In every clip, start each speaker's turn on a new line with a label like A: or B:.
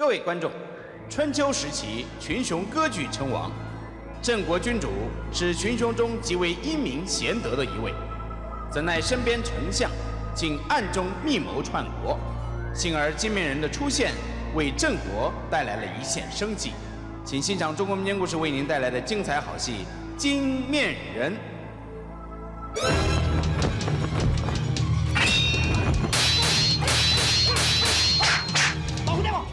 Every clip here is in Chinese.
A: 位观众，春秋时期群雄割据称王，郑国君主是群雄中极为英明贤德的一位，怎奈身边丞相竟暗中密谋篡国，幸而金面人的出现为郑国带来了一线生机。请欣赏中国民间故事为您带来的精彩好戏《金面人》。
B: 保护电话！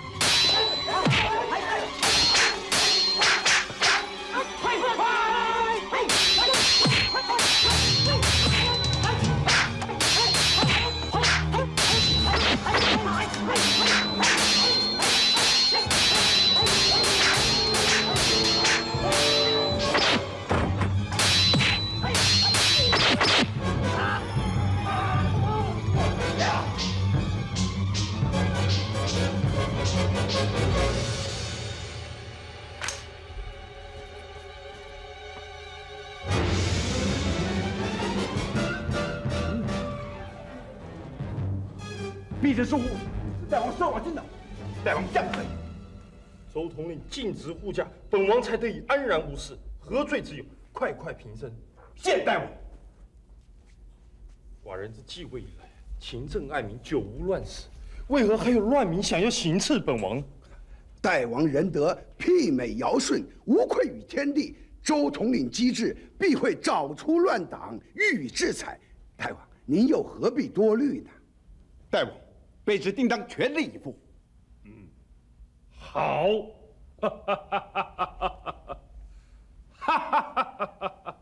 C: 密旨疏忽，大王受我惊恼，大王降罪。
D: 周统领尽职护驾，本王才得以安然无事，何罪之有？快快平身。
C: 谢大王。
D: 寡人自继位以来，勤政爱民，久无乱事，为何还有乱民想要行刺本王？
E: 大王仁德，媲美尧舜，无愧于天地。周统领机智，必会找出乱党，予以制裁。大王，您又何必多虑呢？
C: 大王，卑职定当全力以赴。
D: 好，哈哈哈哈哈！哈哈哈哈哈！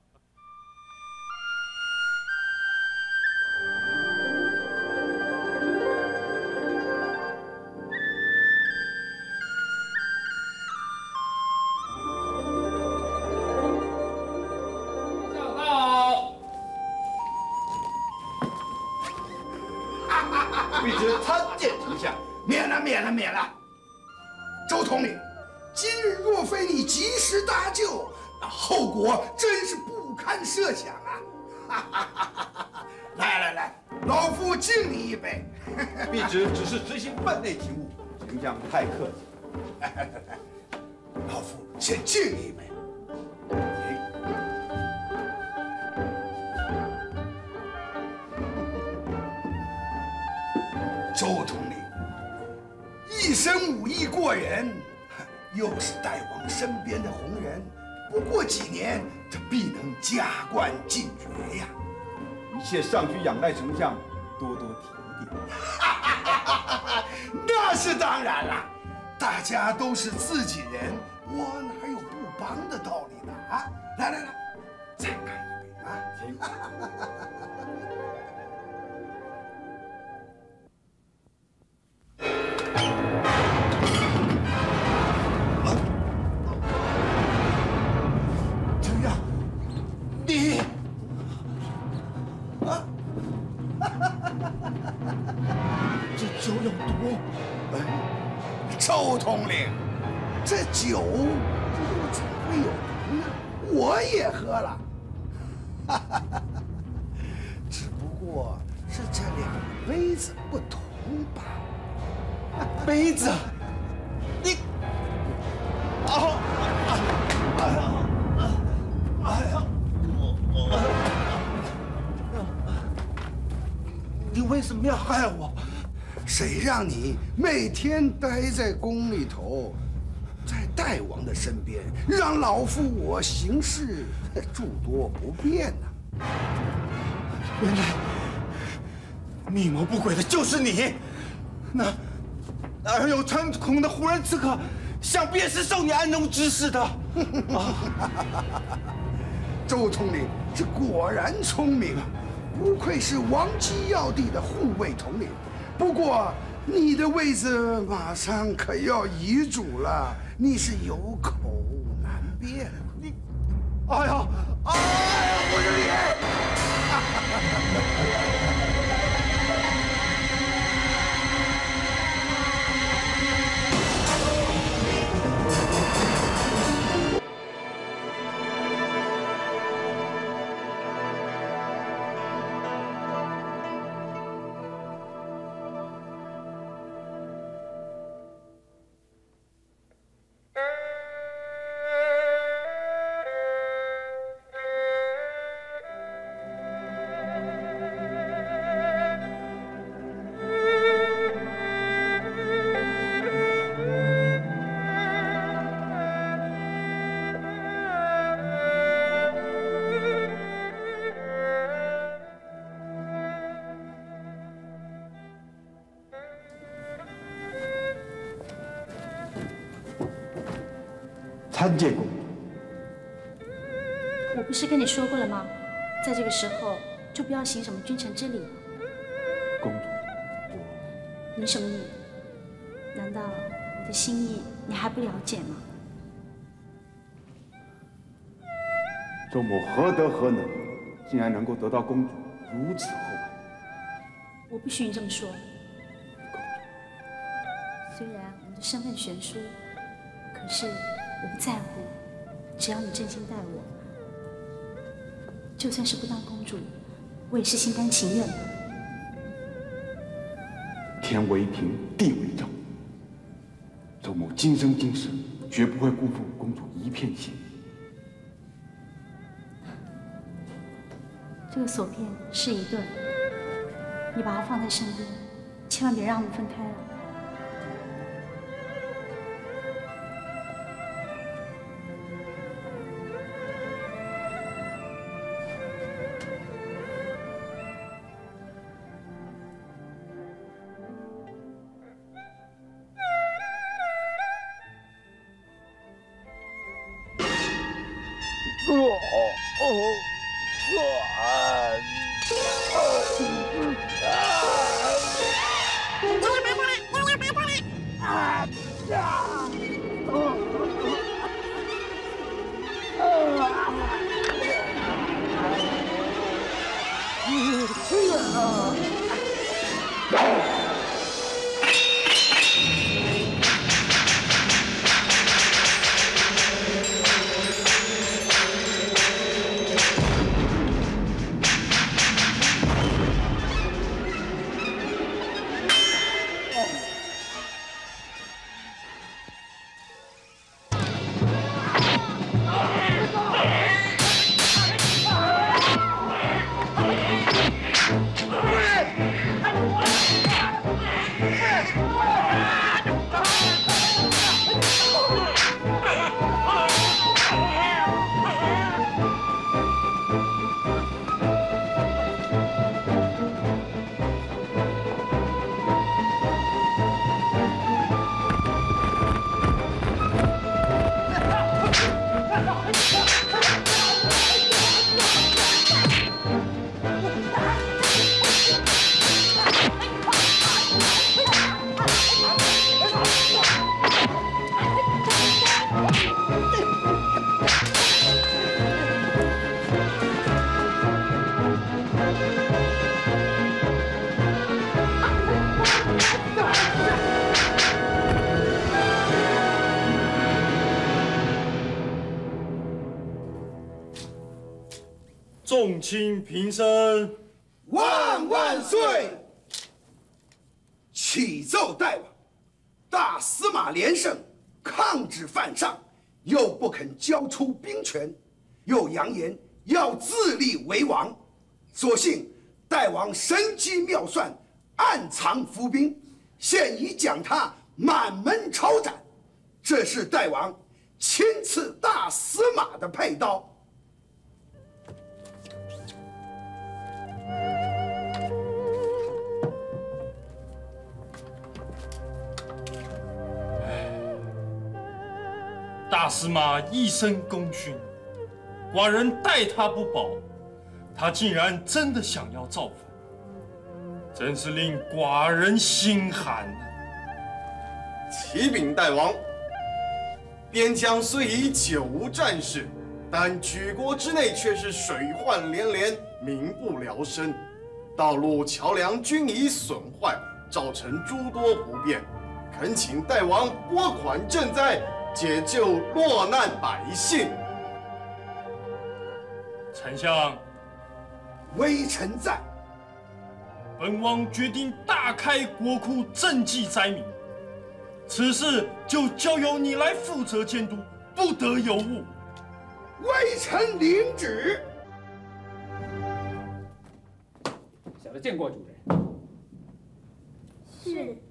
C: 卑职参见丞相。
E: 免了。周统领，今日若非你及时搭救，那后果真是不堪设想啊！来，老夫敬你一杯。
C: 卑职只是执行分内勤务，丞相太客气。
E: 老夫先敬你一杯。周统领一身武艺过人，又是大王身边的红人，不过几年，这必能加官进爵呀！
C: 一切尚需仰赖丞相多多提点。
E: 那是当然了，大家都是自己人，我哪有不帮的道理呢？啊，来，再干一杯啊！
C: 请。
E: 酒有毒！周统领，这酒又怎会有毒呢？我也喝了，只不过是这两个杯子不同罢了。
C: 杯子，你，你为什么要害我？
E: 谁让你每天待在宫里头，在大王的身边，让老夫我行事诸多不便呢？
C: 原来密谋不轨的就是你，那而有穿孔的胡人刺客，想必也是受你安农指使的。
E: 周统领这果然聪明，不愧是王基要地的护卫统领。不过，你的位子马上可要遗嘱了，你是有口难辩。
C: 你，哎呀，
E: 我的脸！
C: 参见公主。
F: 我不是跟你说过了吗？在这个时候就不要行什么君臣之礼了。
C: 公主，
F: 你什么意？难道我的心意你还不了解吗？
C: 周某何德何能，竟然能够得到公主如此厚爱？
F: 我不许你这么说。虽然我们的身份悬殊，可是我不在乎，只要你真心待我，就算是不当公主，我也是心甘情愿的。
C: 天为平，地为trọng，周某今生今世绝不会辜负公主一片心意。
F: 这个锁片是一对，你把它放在身边，千万别让我们分开了。
D: 众卿平身，
E: 万万岁！启奏大王，大司马连胜抗旨犯上，又不肯交出兵权，又扬言要自立为王。所幸大王神机妙算，暗藏伏兵，现已将他满门抄斩。这是大王亲赐大司马的佩刀。
D: 大司马一生功勋，寡人待他不薄，他竟然真的想要造反，真是令寡人心寒啊！
G: 启禀大王，边疆虽已久无战事，但举国之内却是水患连连，民不聊生，道路桥梁均已损坏，造成诸多不便，恳请大王拨款赈灾，解救落难百姓。
D: 丞相，
E: 微臣在。
D: 本王决定大开国库赈济灾民，此事就交由你来负责监督，不得有误。
E: 微臣领旨。
B: 小的见过主人。
F: 是。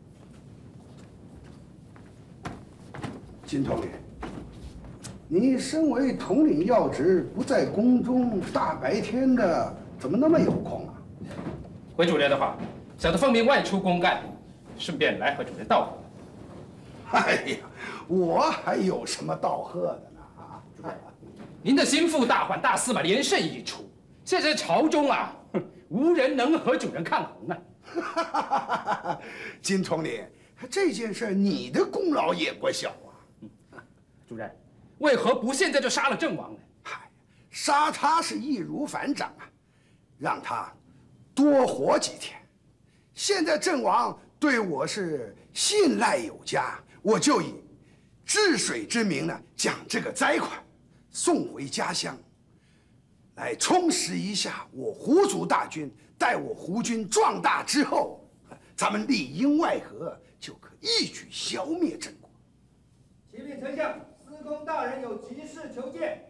E: 金统领，你身为统领要职，不在宫中，大白天的怎么那么有空啊？
B: 回主人的话，小的奉命外出公干，顺便来和主人道贺。
E: 哎呀，我还有什么道贺的呢？啊，
B: 主任，您的心腹大患大司马连胜一出，现在朝中啊，无人能和主人抗衡啊。
E: 金统领，这件事你的功劳也不小啊。
B: 主任，为何不现在就杀了郑王呢？
E: 嗨，杀他是易如反掌啊，让他多活几天。现在郑王对我是信赖有加，我就以治水之名呢，将这个灾款送回家乡，来充实一下我胡族大军。待我胡军壮大之后，咱们里应外合，就可一举消灭郑国。
H: 启禀丞相，司空大人有急事求见。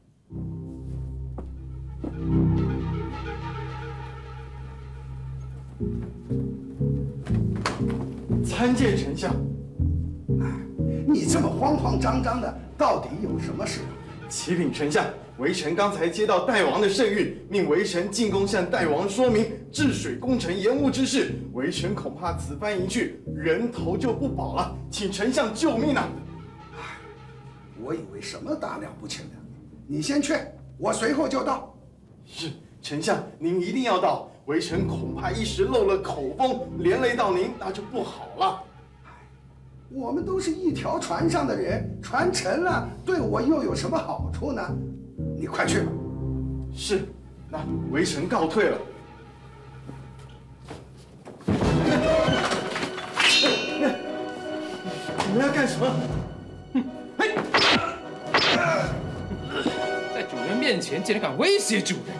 G: 参见丞相。
E: 你这么慌慌张张的，到底有什么事？
G: 启禀丞相，微臣刚才接到代王的圣谕，命微臣进宫向代王说明治水工程延误之事。微臣恐怕此番一去，人头就不保了，请丞相救命啊！
E: 我以为什么大了不起的，你先去，我随后就到。
G: 是，丞相您一定要到，微臣恐怕一时漏了口风，连累到您，那就不好了。
E: 我们都是一条船上的人，船沉了，对我又有什么好处呢？你快去吧。
G: 是，那微臣告退了。你们要干什么？
B: 嘿！在主人面前竟然敢威胁主人！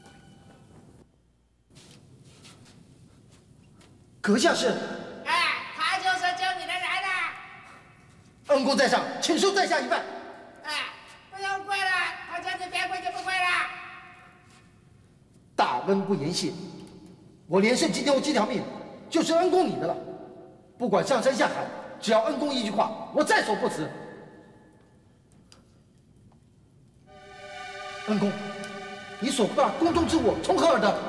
I: 阁下是？
J: 哎，他就是救你的人啊！
I: 恩公在上，请受在下一拜。
J: 哎，不用跪了，他叫你别跪就不跪了。
I: 大恩不言谢，我连胜今天有几条命，就是恩公你的了。不管上山下海，只要恩公一句话，我在所不辞。恩公，你所不大宫中之物从何而得？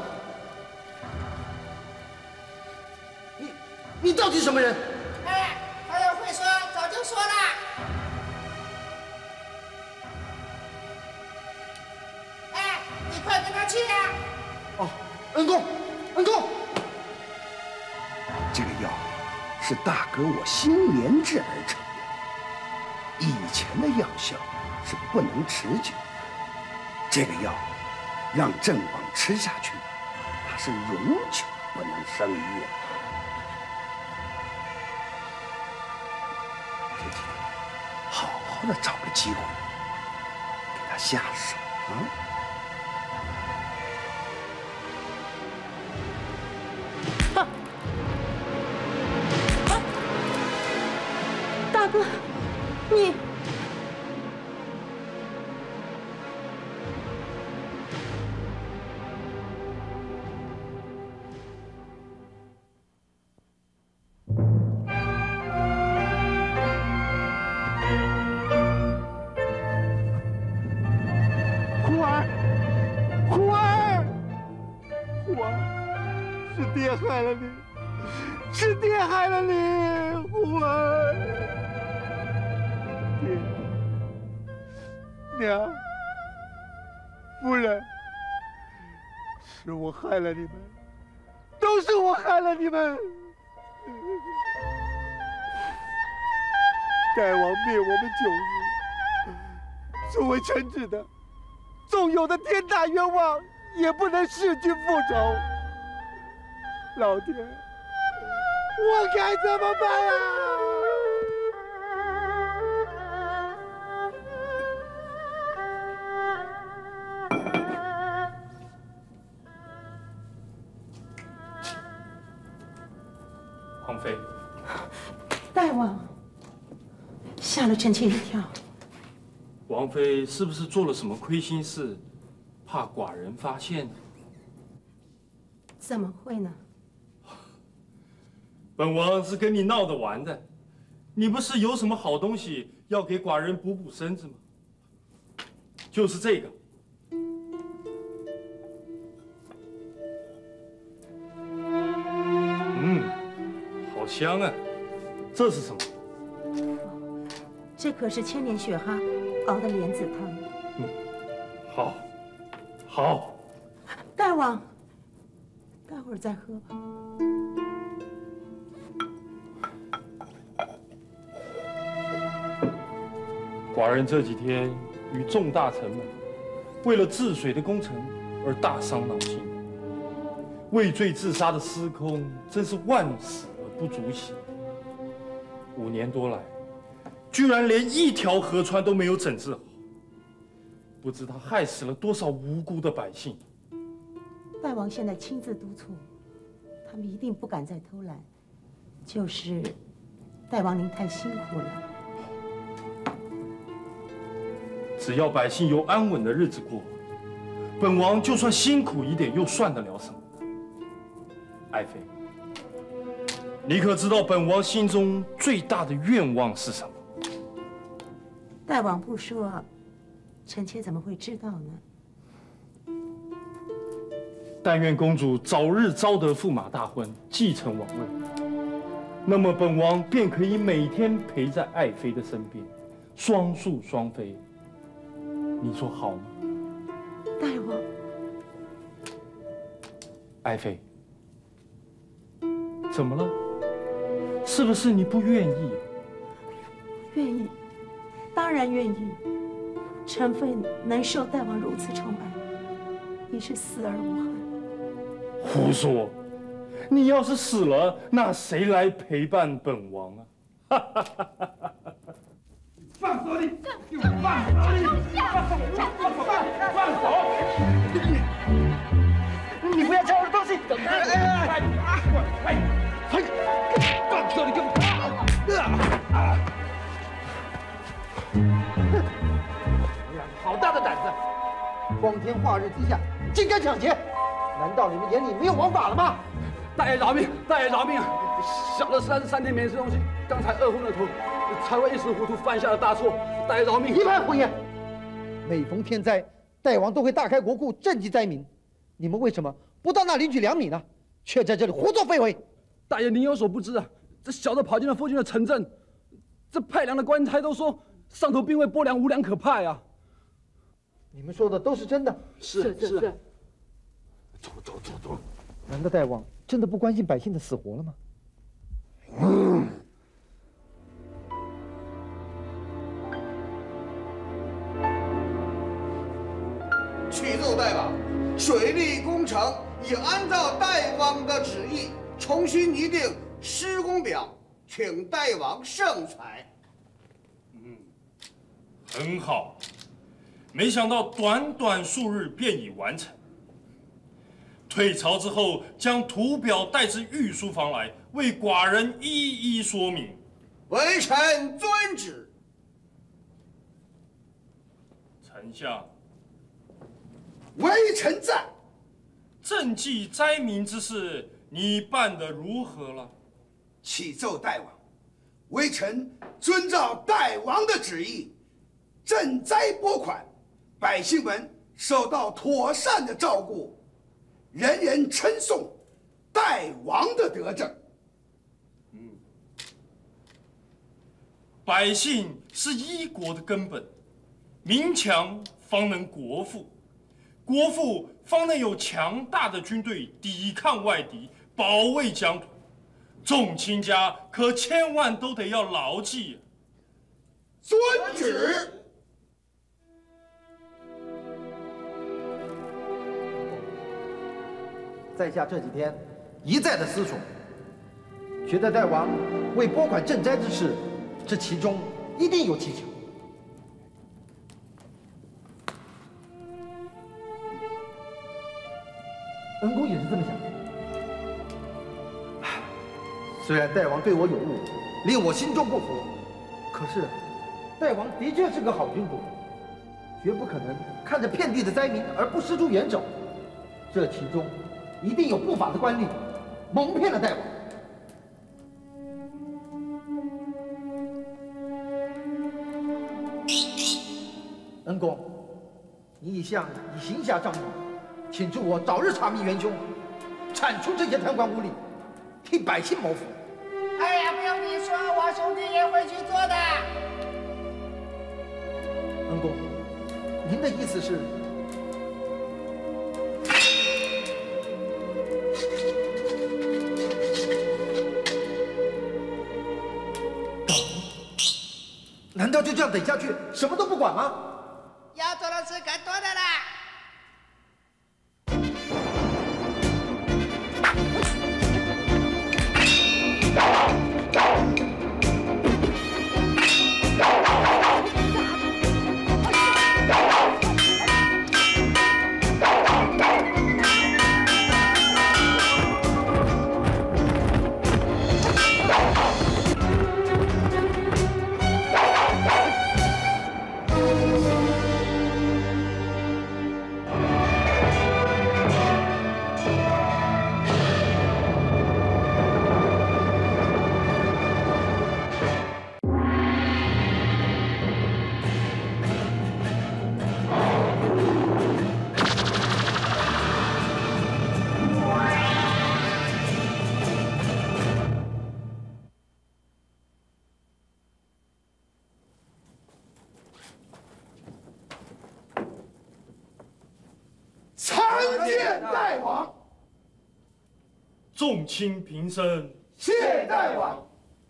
I: 你到底是什么人？
J: 哎，他要会说，早就说了。哎，你快跟他去呀！
I: 哦，恩公，恩公，
E: 这个药是大哥我新研制而成的，以前的药效是不能持久的。这个药让郑王吃下去，他是永久不能生育了。这几天好好的找个机会给他下手啊！
F: 大哥，你
C: 爹害了你，是爹害了你，虎儿。爹，娘，夫人，是我害了你们，都是我害了你们。代王灭我们9族，作为臣子的，纵有的天大冤枉，也不能弑君复仇。老天，我该怎么办啊？
D: 皇妃，
F: 大王，吓了臣妾一跳。
D: 王妃是不是做了什么亏心事，怕寡人发现呢？
F: 怎么会呢？
D: 本王是跟你闹着玩的，你不是有什么好东西要给寡人补补身子吗？就是这个。好香啊！这是什么？
K: 这可是千年雪蛤熬的莲子汤。
D: 好，好。
K: 大王，待会儿再喝吧。
D: 寡人这几天与众大臣们为了治水的工程而大伤脑筋，畏罪自杀的司空真是万死而不足惜。5年多来，居然连一条河川都没有整治好，不知他害死了多少无辜的百姓。
K: 大王现在亲自督促，他们一定不敢再偷懒。就是大王您太辛苦了。
D: 只要百姓有安稳的日子过，本王就算辛苦一点又算得了什么？爱妃，你可知道本王心中最大的愿望是什么？
K: 大王不说，臣妾怎么会知道呢？
D: 但愿公主早日招得驸马大婚，继承王位，那么本王便可以每天陪在爱妃的身边，双宿双飞。你说好吗？
K: 大王，
D: 爱妃，怎么了？是不是你不愿意？
K: 愿意，当然愿意。臣妃能受大王如此宠爱，已是死而无憾。
D: 胡说！你要是死了，那谁来陪伴本王啊？
C: 放手你！给我放手你！放手！你不要抢我的东西！放手！你给我！
I: 好大的胆子！光天化日之下，竟敢抢劫！难道你们眼里没有王法了吗？
B: 大爷饶命！大爷饶命！小的3天没吃东西，刚才饿昏了头，才会一时糊涂犯下了大错。大爷饶命！
I: 一派胡言！每逢天灾，大王都会大开国库赈济灾民，你们为什么不到那领取粮米呢？却在这里胡作非为！
B: 大爷，您有所不知啊，这小的跑进了附近的城镇，这派粮的官差都说上头并未拨粮，无粮可派啊。
I: 你们说的都是真的？
B: 是。
I: 走。难道大王真的不关心百姓的死活了吗？
E: 启奏大王，水利工程已按照大王的旨意重新拟定施工表，请大王圣裁。
D: 很好，没想到短短数日便已完成。退朝之后，将图表带至御书房来，为寡人一一说明。
E: 微臣遵旨。
D: 丞相，
E: 微臣在。
D: 赈济灾民之事，你办得如何了？
E: 启奏大王，微臣遵照大王的旨意，赈灾拨款，百姓们受到妥善的照顾，人人称颂大王的德政。
D: 百姓是一国的根本，民强方能国富，国富方能有强大的军队抵抗外敌，保卫疆土。众卿家可千万都得要牢记。
E: 遵旨。
I: 在下这几天一再的思索，觉得大王为拨款赈灾之事，这其中一定有蹊跷。恩公也是这么想的。虽然大王对我有误，令我心中不服，可是大王的确是个好君主，绝不可能看着遍地的灾民而不施出援手。这其中一定有不法的官吏蒙骗了大王。恩公，你一向以行侠仗义，请助我早日查明元凶，铲除这些贪官污吏，替百姓谋福。
J: 哎呀，不用你说，我兄弟也会去做的。
I: 您的意思是？难道就这样等下去，什么都不管吗？
J: 要做的事更多的啦。
E: 参见大王。
D: 众卿平身。
E: 谢大王。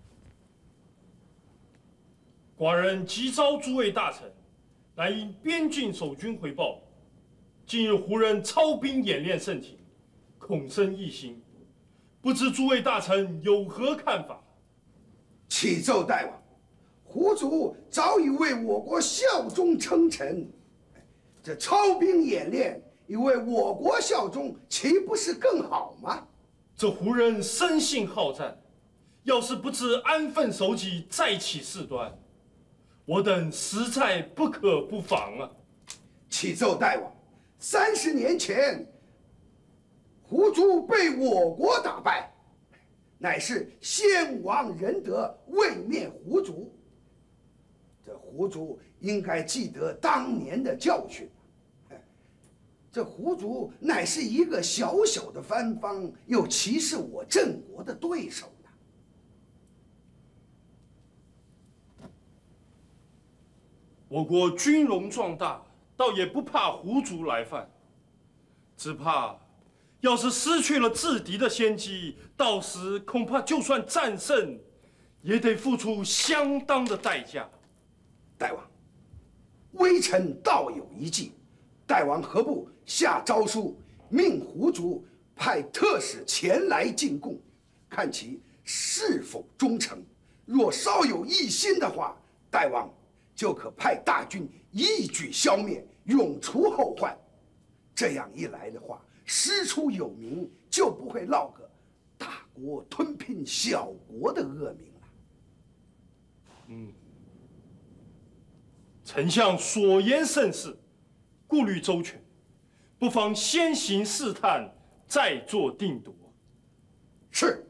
D: 寡人急召诸位大臣，来因边境守军回报，近日胡人操兵演练甚勤，恐生异心，不知诸位大臣有何看法？
E: 启奏大王，胡族早已为我国效忠称臣，这操兵演练已为我国效忠，岂不是更好吗？
D: 这胡人生性好战，要是不知安分守己，再起事端，我等实在不可不防啊！
E: 启奏大王，30年前，胡族被我国打败，乃是先王仁德，未灭胡族。这胡族应该记得当年的教训。这胡族乃是一个小小的藩邦，又岂是我郑国的对手呢？
D: 我国军容壮大，倒也不怕胡族来犯，只怕要是失去了制敌的先机，到时恐怕就算战胜，也得付出相当的代价。
E: 大王，微臣倒有一计，大王何不下诏书，命胡族派特使前来进贡，看其是否忠诚。若稍有异心的话，大王就可派大军一举消灭，永除后患。这样一来的话，师出有名，就不会落个大国吞并小国的恶名了。
D: 丞相所言甚是，顾虑周全，不妨先行试探，再做定夺。
E: 是。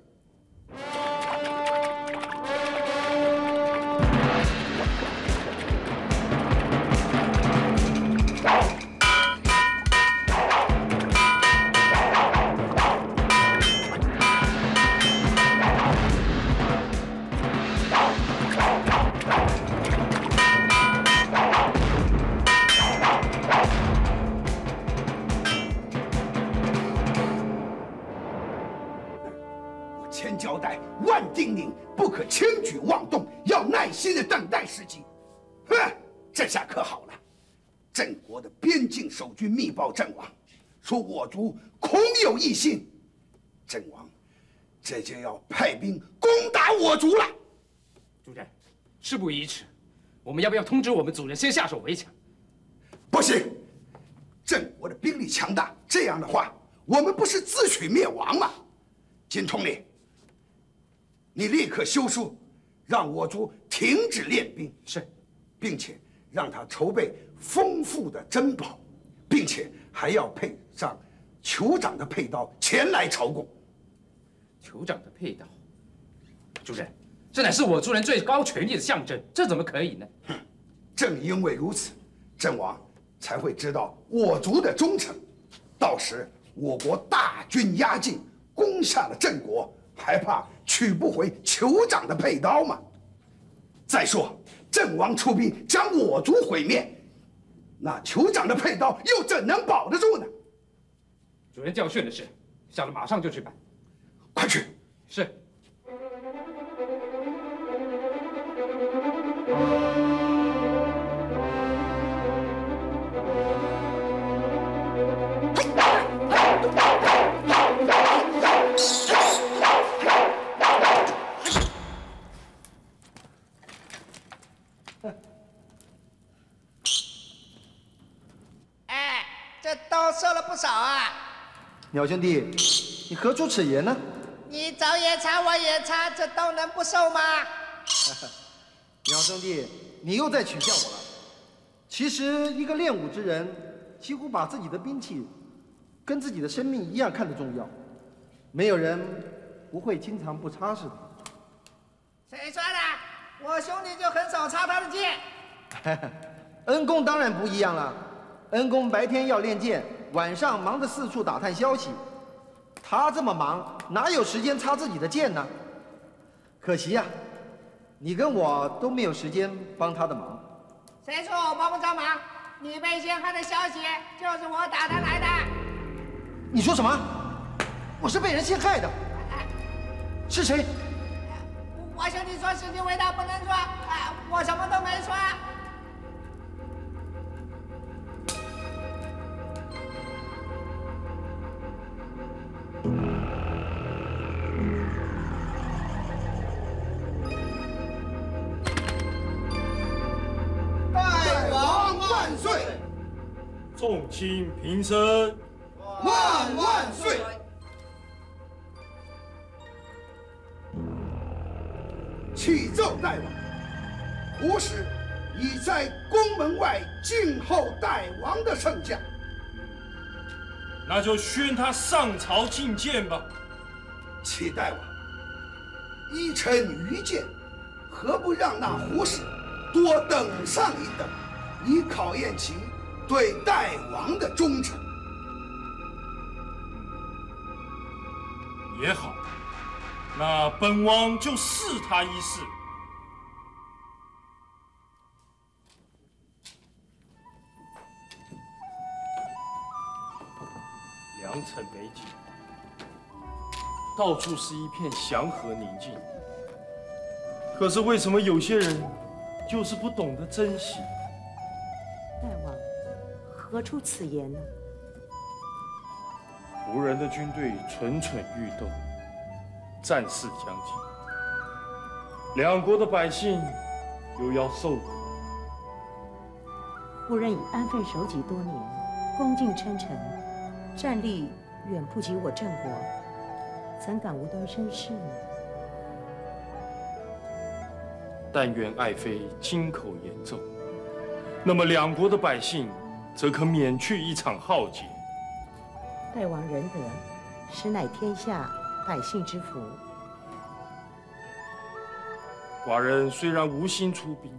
E: 千交代，万叮咛，不可轻举妄动，要耐心的等待时机。哼，这下可好了，郑国的边境守军密报郑王，说我族恐有异心，郑王这就要派兵攻打我族了。
B: 主人，事不宜迟，我们要不要通知我们主人先下手为强？
E: 不行，郑国的兵力强大，这样的话，我们不是自取灭亡吗？金统领，你立刻修书，让我族停止练兵，
B: 是，
E: 并且让他筹备丰富的珍宝，并且还要配上酋长的佩刀前来朝贡。
B: 酋长的佩刀，主人，这乃是我族人最高权力的象征，这怎么可以呢？
E: 正因为如此，郑王才会知道我族的忠诚。到时我国大军压境，攻下了郑国，还怕取不回酋长的佩刀吗？再说，郑王出兵将我族毁灭， 那酋长的佩刀又怎能保得住呢？
B: 主人教训的事，下了马上就去办。
E: 快去！
B: 是。
J: 哎，这刀受了不少啊！
I: 鸟兄弟，你何出此言呢？
J: 你找也查，我也查，这刀能不受吗？
I: 鸟兄弟，你又在取笑我了。其实，一个练武之人，几乎把自己的兵器跟自己的生命一样看得重要。没有人不会经常不擦拭它。
J: 谁说的？我兄弟就很少擦他的剑。
I: 恩公当然不一样了。恩公白天要练剑，晚上忙着四处打探消息。他这么忙，哪有时间擦自己的剑呢？可惜呀，你跟我都没有时间帮他的忙。
J: 谁说我帮不上忙？你被陷害的消息就是我打探来的。
I: 你说什么？我是被人陷害的？是谁？
J: 我兄弟说事情为大不能说，我什么都没说。
E: 大王万岁！
D: 众卿平身，
E: 万万岁！启奏大王，胡使已在宫门外静候大王的圣驾。
D: 那就宣他上朝觐见吧。
E: 启大王，依臣愚见，何不让那胡使多等上一等，以考验其对大王的忠诚？
D: 也好，那本王就试他一试。良辰美景，到处是一片祥和宁静。可是为什么有些人就是不懂得珍惜？
K: 大王，何出此言呢？
D: 胡人的军队蠢蠢欲动，战事将近，两国的百姓又要受苦。
K: 胡人已安分守己多年，恭敬称臣，战力远不及我郑国，怎敢无端生事呢？
D: 但愿爱妃金口言奏，那么两国的百姓则可免去一场浩劫。
K: 大王仁德，实乃天下百姓之福。
D: 寡人虽然无心出兵，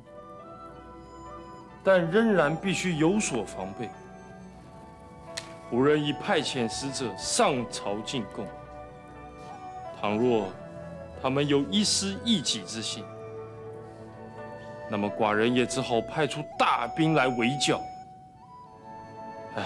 D: 但仍然必须有所防备。胡人已派遣使者上朝进贡，倘若他们有一丝异己之心，那么寡人也只好派出大兵来围剿。唉，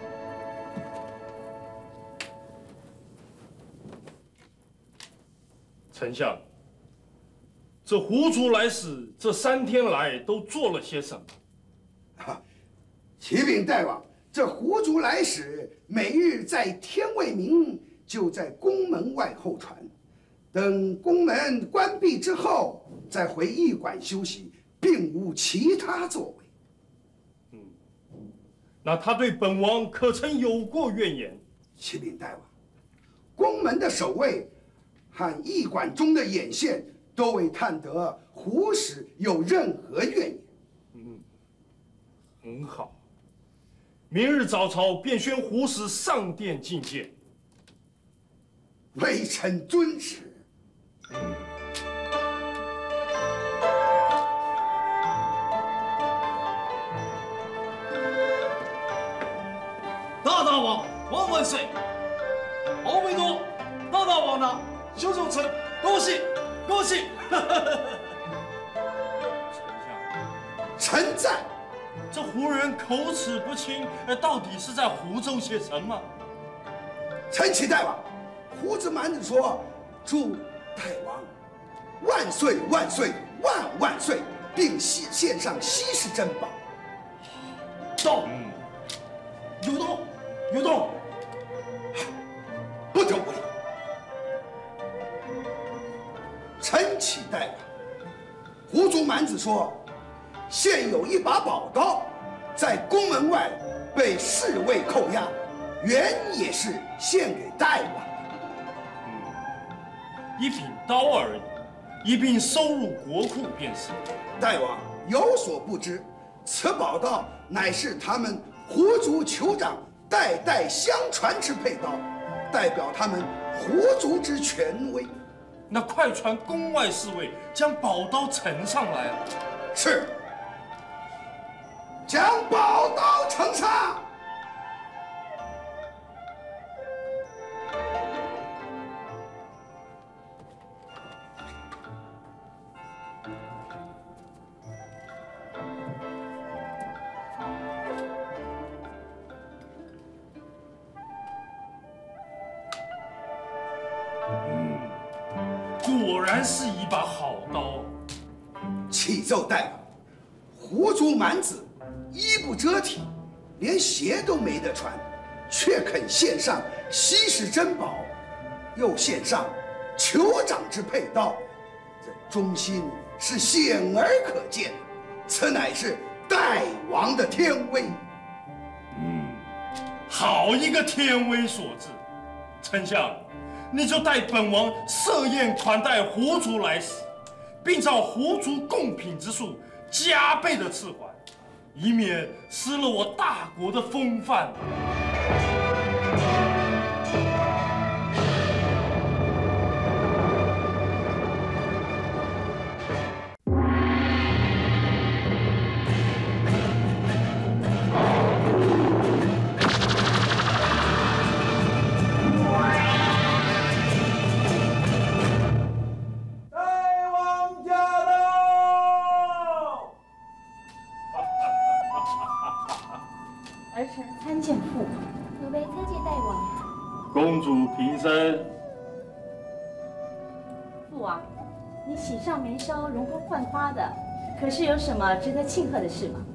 D: 丞相，这胡族来使这3天来都做了些什么？
E: 启禀大王，这胡族来使每日在天未明就在宫门外候传，等宫门关闭之后再回驿馆休息，并无其他作为。
D: 那他对本王可曾有过怨言？
E: 启禀大王，宫门的守卫和驿馆中的眼线都未探得胡使有任何怨言。
D: 很好，明日早朝便宣胡使上殿觐见。
E: 微臣遵旨。
L: 大王万万岁！阿弥陀，大王呐，小臣恭喜恭喜！
E: 臣在。
D: 这胡人口齿不清，到底是在湖州些什么？
E: 臣启大王，胡子蛮子说：“祝大王万岁万岁万万岁，并献上稀世珍宝。”
D: 到，
E: 有动，有动，不得无礼。臣启大王，胡族蛮子说，现有一把宝刀，在宫门外被侍卫扣押，原也是献给大王的。
D: 一柄刀而已，一并收入国库便是。
E: 大王有所不知，此宝刀乃是他们胡族酋长代代相传之佩刀，代表他们胡族之权威。
D: 那快传宫外侍卫将宝刀呈上来啊！
E: 是。将宝刀呈上。
D: 果然是一把好刀。
E: 启奏大王，胡族蛮子衣不遮体，连鞋都没得穿，却肯献上稀世珍宝，又献上酋长之佩刀，这忠心是显而可见，此乃是大王的天威。
D: 好一个天威所致！丞相，你就代本王设宴款待胡族来使，并照胡族贡品之数加倍的赐还，以免失了我大国的风范。
F: 儿臣参见父王。奴婢参见大王。
D: 公主平身。
F: 父王，你喜上眉梢、容光焕发的，可是有什么值得庆贺的事吗？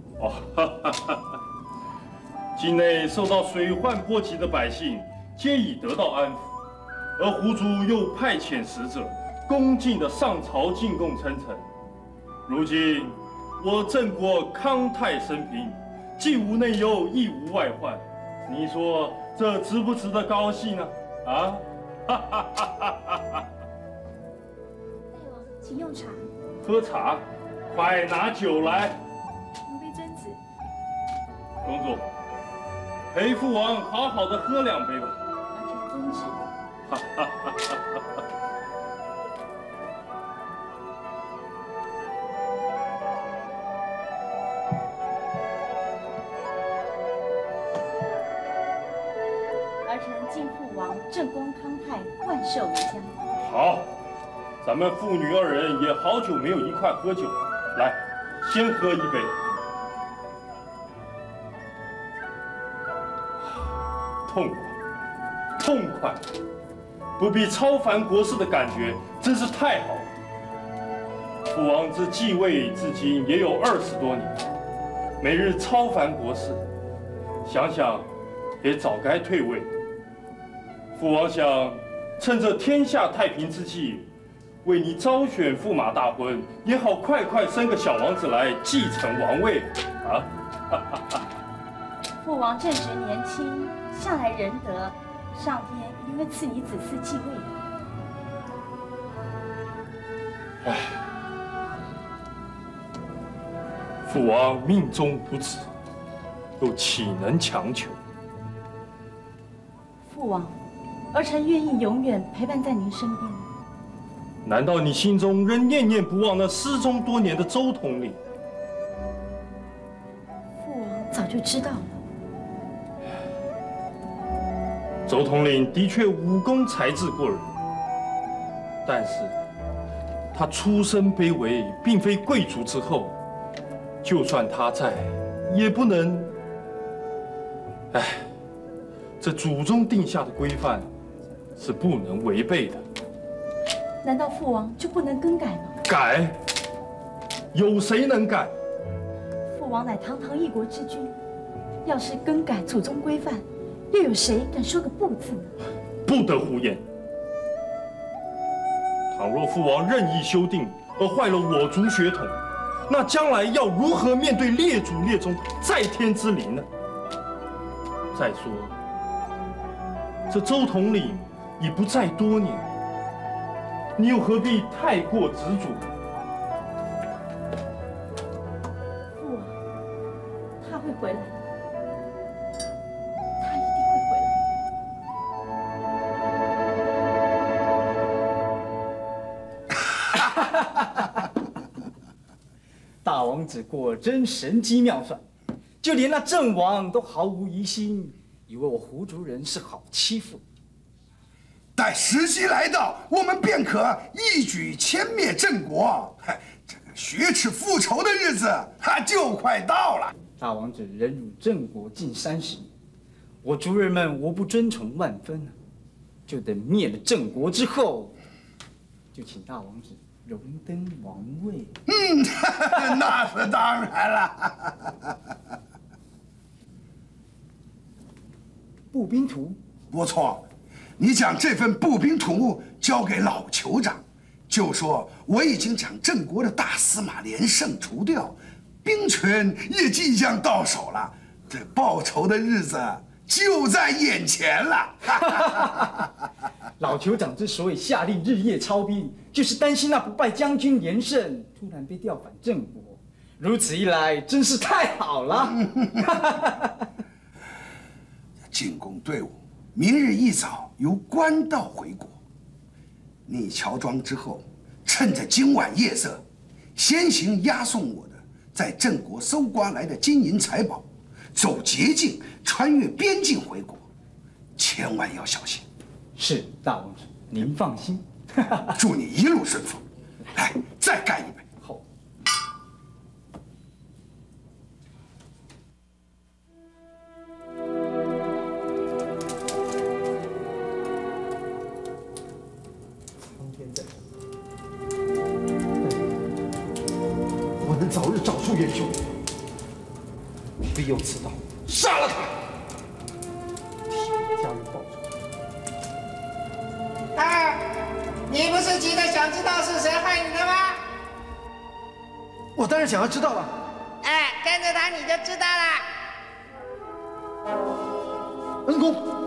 D: 境内受到水患波及的百姓皆已得到安抚，而胡族又派遣使者恭敬地上朝进贡称臣。如今我郑国康泰升平，既无内忧，亦无外患，你说这值不值得高兴呢？啊！
F: 大王，请用茶。
D: 喝茶，快拿酒来。
F: 奴婢遵旨。
D: 公主，陪父王好好的喝两杯吧。
F: 儿臣遵旨。儿臣敬父王正光康泰，万寿无疆。
D: 好，咱们父女二人也好久没有一块喝酒了，来，先喝一杯。痛快，痛快！不必超凡国事的感觉，真是太好了。父王自继位至今也有20多年，每日超凡国事，想想也早该退位。父王想趁着天下太平之际，为你招选驸马大婚，也好快快生个小王子来继承王位啊！
F: 父王正值年轻，向来仁德，上天一定会赐你子嗣继位的。
D: 唉，父王命中无子，又岂能强求？
F: 父王，儿臣愿意永远陪伴在您身边。
D: 难道你心中仍念念不忘那失踪多年的周统领？
F: 父王早就知道了。
D: 周统领的确武功才智过人，但是他出身卑微，并非贵族之后。就算他在也不能。哎，这祖宗定下的规范是不能违背的。
F: 难道父王就不能更改吗？
D: 改？有谁能改？
F: 父王乃堂堂一国之君，要是更改祖宗规范，又有谁敢说个不字呢？
D: 不得胡言！倘若父王任意修订而坏了我族血统，那将来要如何面对列祖列宗在天之灵呢？再说，这周统领已不在多年，你又何必太过执着？
F: 父王，他会回来的，他一定会回来。
M: 大王子果真神机妙算，就连那郑王都毫无疑心，以为我胡族人是好欺负。
E: 待时机来到，我们便可一举歼灭郑国。这个雪耻复仇的日子就快到了。
M: 大王子忍辱郑国近30年，我族人们无不尊崇万分，就等灭了郑国之后，就请大王子荣登王位。
E: 那是当然了。
M: 步兵图，
E: 不错。你将这份步兵图交给老酋长，就说我已经将郑国的大司马连胜除掉，兵权也即将到手了，这报仇的日子就在眼前了。
M: 老酋长之所以下令日夜操兵，就是担心那不败将军连胜突然被调返郑国。如此一来，真是太好了。
E: 进攻队伍明日一早由官道回国。你乔装之后，趁着今晚夜色，先行押送我的在郑国搜刮来的金银财宝，走捷径穿越边境回国，千万要小心。
M: 是大王子，您放心。
E: 祝你一路顺风。来，再干一杯。
M: 好。
I: 我能早日找出元凶，利用此刀杀了他，替家人报仇。
J: 你不是急着想知道是谁害你的吗？
I: 我当然想要知道了。
J: 哎，跟着他你就知道了。
I: 恩公。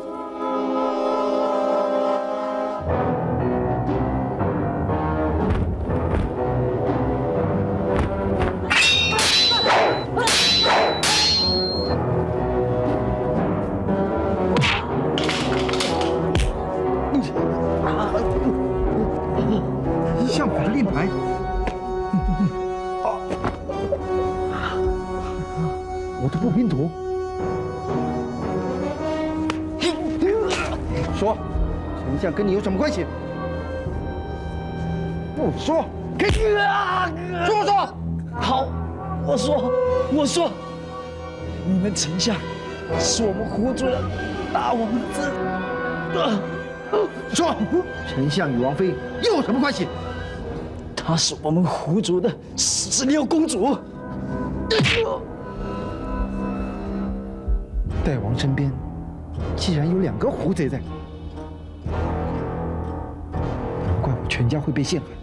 C: 相府的令牌。我的步兵图。说，丞相跟你有什么关系？不说，可以说不说？
N: 好，我说，你们丞相是我们胡族的大王子。
C: 说，丞相与王妃又有什么关系？
N: 她是我们胡族的16公主。
C: 代王身边既然有2个胡贼在，难怪我全家会被陷害。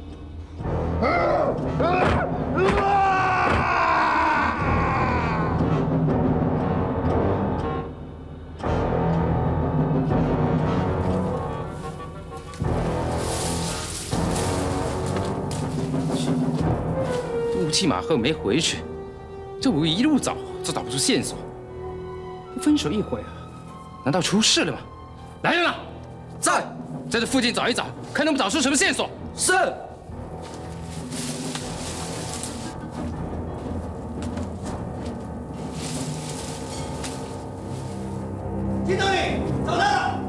B: 杜气马赫没回去，这我一路找都找不出线索。分手一会啊，难道出事了吗？来人了，在这附近找一找，看能不能找出什么线索。
M: 是。
J: 金总理，找到了。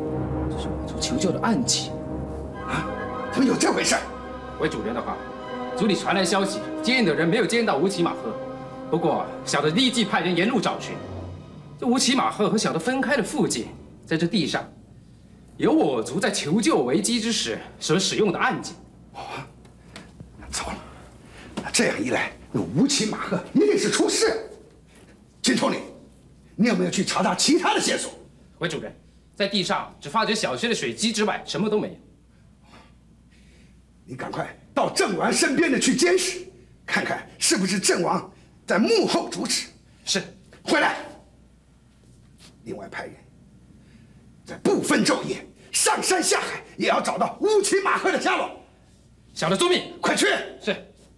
B: 这是我族求救的暗器。
E: 啊？怎么有这回事？
B: 为主人的话， 族里传来消息，接应的人没有接应到乌齐马赫。不过小的立即派人沿路找寻，这乌齐马赫和小的分开的附近，在这地上，有我族在求救危机之时所使用的暗井。
E: 糟了，这样一来，那乌齐马赫一定是出事。金统领，你有没有去查查其他的线索？
B: 回主人，在地上只发觉小些的水迹之外，什么都没有。
E: 你赶快到郑王身边的去监视，看看是不是郑王在幕后主使。
B: 是，
E: 回来。另外派人在不分昼夜上山下海，也要找到乌齐马赫的下落。
B: 小的遵命，
E: 快去。
B: 是。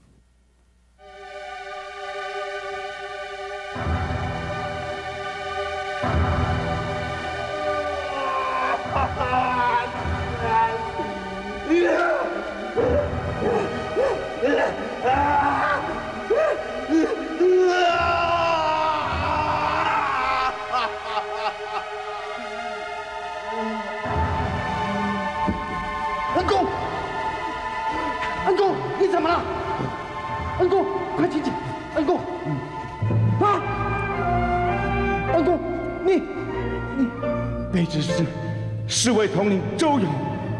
I: 恩公，恩公，你怎么了？恩公，快请起！恩公，啊！恩公，你，
C: 卑职是侍卫统领周勇。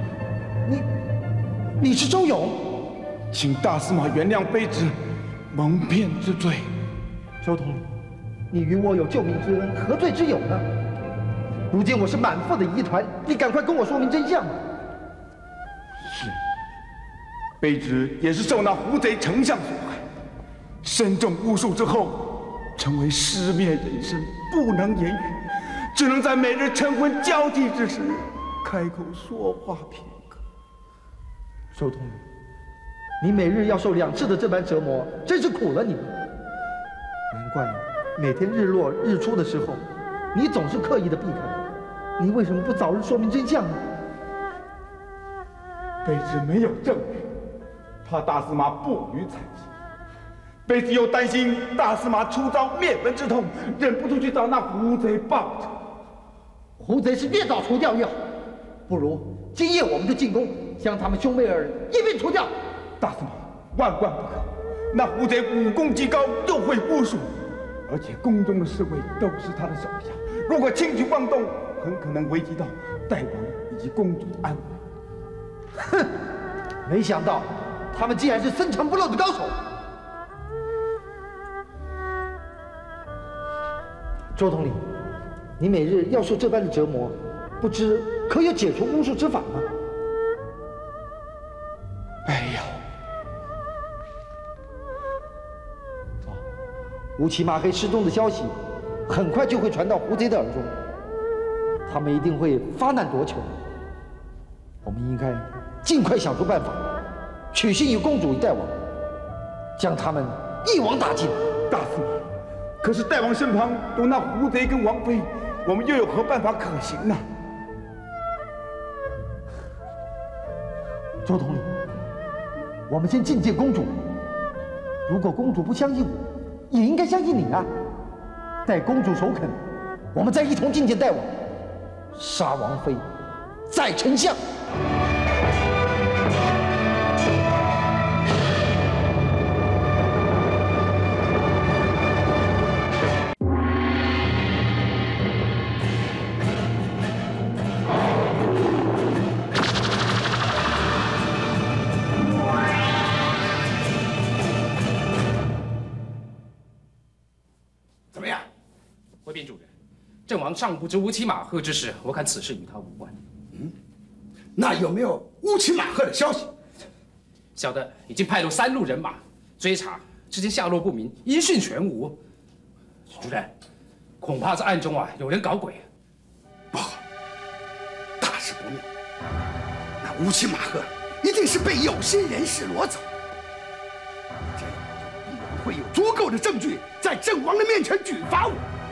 I: 你是周勇？
C: 请大司马原谅卑职蒙骗之罪。
I: 周统领，你与我有救命之恩，何罪之有呢？如今我是满腹的疑团，你赶快跟我说明真相吧。
C: 是，卑职也是受那狐贼丞相所害，身中巫术之后，成为尸灭人身，不能言语，只能在每日晨昏交替之时，开口说话片刻。
I: 周统领，你每日要受2次的这般折磨，真是苦了你们。难怪每天日落日出的时候，你总是刻意的避开，你为什么不早日说明真相呢？
C: 卑职没有证据，怕大司马不予采信。卑职又担心大司马出遭灭门之痛，忍不住去找那狐贼报仇。
I: 狐贼是越早除掉越好，不如今夜我们就进宫，将他们兄妹2人一并除掉。
C: 大司马，万万不可！那狐贼武功极高，又会巫术，而且宫中的侍卫都是他的手下，如果轻举妄动，很可能危及到代王以及公主的安危。
I: 哼，没想到他们竟然是深藏不露的高手。周统领，你每日要受这般的折磨，不知可有解除巫术之法吗？
C: 没有。
I: 乌齐马黑失踪的消息，很快就会传到狐贼的耳中，他们一定会发难夺求。我们应该尽快想出办法，取信于公主与代王，将他们一网打尽。
C: 大司马，可是代王身旁有那狐贼跟王妃，我们又有何办法可行呢？
I: 周统领，我们先觐见公主。如果公主不相信我，也应该相信你啊！待公主首肯，我们再一同觐见代王，杀王妃，再丞相。
B: 郑王尚不知乌齐马赫之事，我看此事与他无关。
E: 那有没有乌齐马赫的消息？
B: 小的已经派出3路人马追查，至今下落不明，音讯全无。主人，恐怕这暗中有人搞鬼。
E: 不好，大事不妙！那乌齐马赫一定是被有心人士掳走，这样必然会有足够的证据在郑王的面前举发我。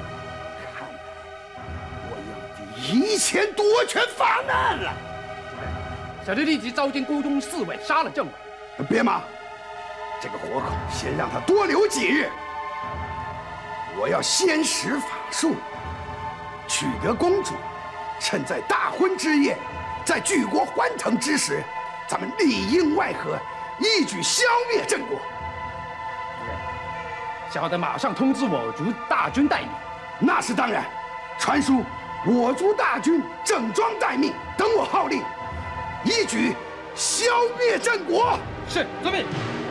E: 提前夺权发难了。
B: 小弟立即召见宫中4位，杀了郑王。
E: 别忙，这个活口先让他多留几日。我要先使法术，取得公主，趁在大婚之夜，在举国欢腾之时，咱们里应外合， 一举消灭郑国。
B: 小的马上通知我族大军待命。
E: 那是当然，传书我族大军整装待命，等我号令，一举消灭郑国。
B: 是，遵命。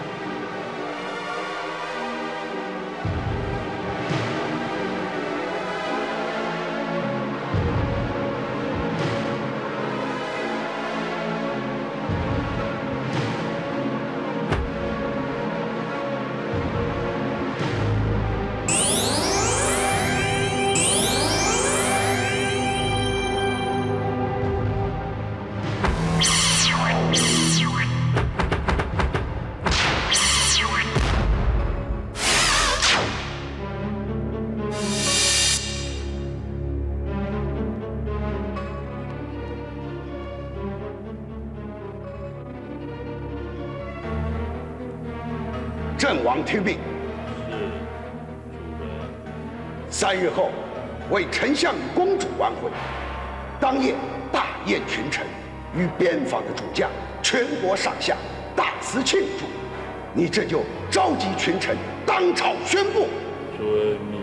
E: 郑王听命。
D: 是，主人。
E: 3日后，为丞相与公主完婚。当夜大宴群臣，与边防的主将、全国上下大肆庆祝。你这就召集群臣，当场宣布。
D: 遵命。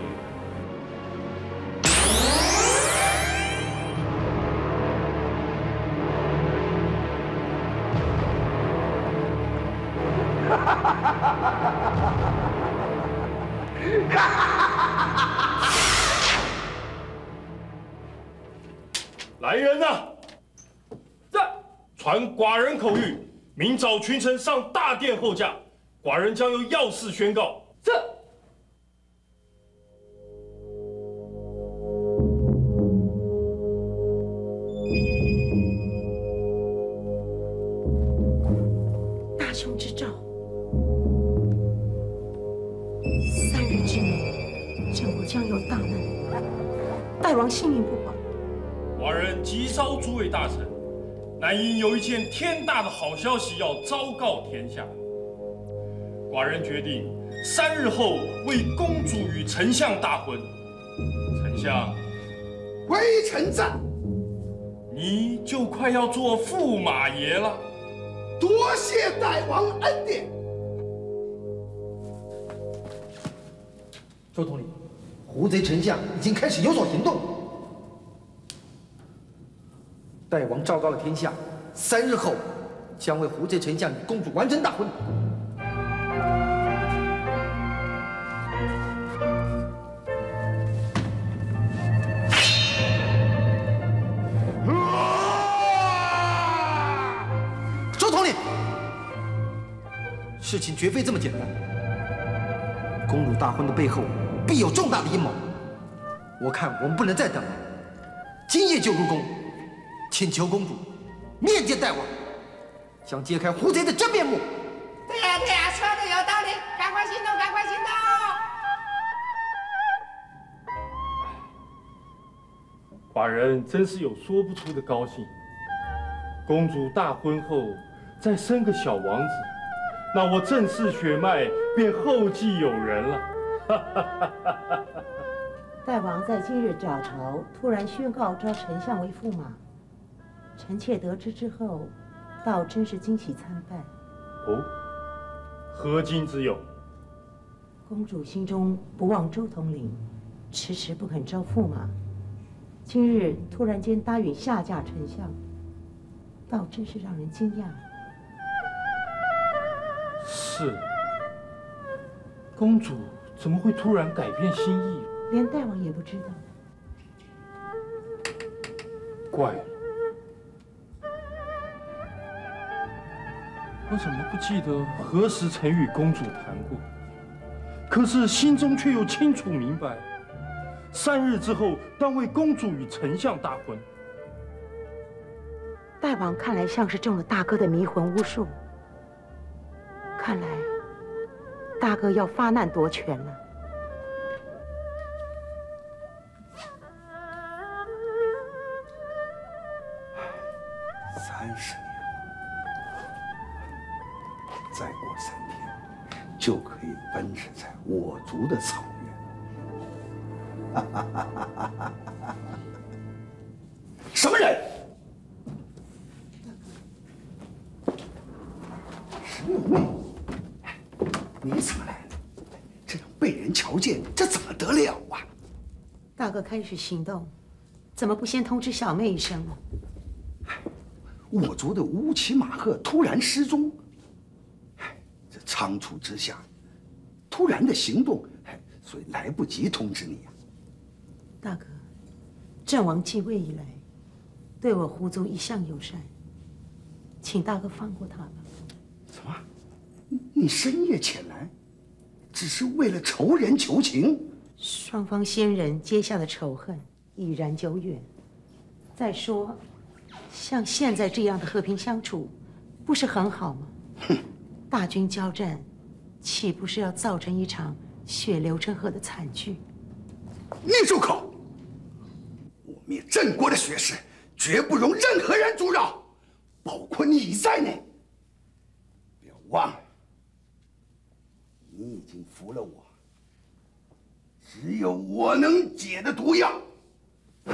D: 来人呐！在传寡人口谕，明早群臣上大殿候驾，寡人将有要事宣告。这。
K: 大雄之诏，3日之内，郑国将有大难，大王性命不保。
D: 寡人急召诸位大臣，乃因有一件天大的好消息要昭告天下。寡人决定3日后为公主与丞相大婚。丞相，
E: 微臣赞。
D: 你就快要做驸马爷了。
E: 多谢大王恩典。
I: 周统领，胡贼丞相已经开始有所行动。大王昭告了天下，3日后将为胡贼丞相与公主完成大婚。周统领，事情绝非这么简单。公主大婚的背后必有重大的阴谋。我看我们不能再等了，今夜就入宫。请求公主面见大王，想揭开胡贼的真面目。
J: 对呀，说的有道理，赶快行动，赶快行动！
D: 寡人真是有说不出的高兴。公主大婚后再生个小王子，那我郑氏血脉便后继有人了。
K: 大王在今日早朝突然宣告召丞相为驸马。臣妾得知之后，倒真是惊喜参半。
D: 哦，何惊之有？
K: 公主心中不忘周统领，迟迟不肯招驸马。今日突然间答允下嫁丞相，倒真是让人惊讶。
D: 是，公主怎么会突然改变心意？
K: 连大王也不知道。
D: 怪了。我怎么不记得何时曾与公主谈过？可是心中却又清楚明白，3日之后当为公主与丞相大婚。
K: 大王看来像是中了大哥的迷魂巫术，看来大哥要发难夺权了。
E: 30年，再过3天，就可以奔驰在我族的草原。什么人？是你！
K: 大哥开始行动，怎么不先通知小妹一声呢？
E: 我族的乌骑马赫突然失踪，这仓促之下，突然的行动，所以来不及通知你呀。
K: 大哥，郑王继位以来，对我胡族一向友善，请大哥放过他吧。
E: 怎么？你深夜前来，只是为了仇人求情？
K: 双方先人结下的仇恨已然久远。再说，像现在这样的和平相处，不是很好吗？
E: 哼！
K: 大军交战，岂不是要造成一场血流成河的惨剧？
E: 你住口！我灭郑国的学士，绝不容任何人阻扰，包括你在内。不要忘了，你已经服了我，只有我能解的毒药。哼！